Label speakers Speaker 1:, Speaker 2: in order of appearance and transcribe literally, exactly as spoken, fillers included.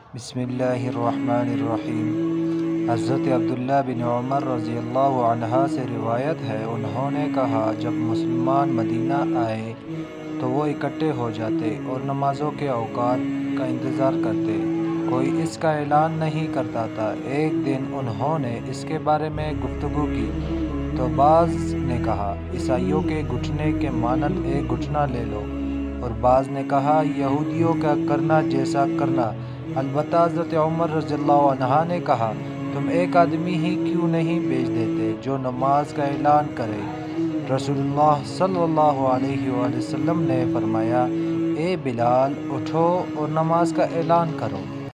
Speaker 1: बिस्मिल्लाहिर्रहमानिर्रहीम। हज़रत अब्दुल्लाह बिन उमर रज़ियल्लाहु अन्हा से रिवायत है, उन्होंने कहा, जब मुसलमान मदीना आए तो वो इकट्ठे हो जाते और नमाज़ों के औकात का इंतज़ार करते। कोई इसका ऐलान नहीं करता था। एक दिन उन्होंने इसके बारे में गुफ्तगू की तो बाज़ ने कहा, ईसाइयों के घुटने के मानन एक घुटना ले लो, और बाज़ ने कहा, यहूदियों का करना जैसा करना। अलबत्ता हज़रत उमर रज़ियल्लाहु अन्हा ने कहा, तुम एक आदमी ही क्यों नहीं भेज देते जो नमाज का ऐलान करे। रसूलुल्लाह सल्लल्लाहु अलैहि वसल्लम ने फरमाया, ए बिलाल, उठो और नमाज का ऐलान करो।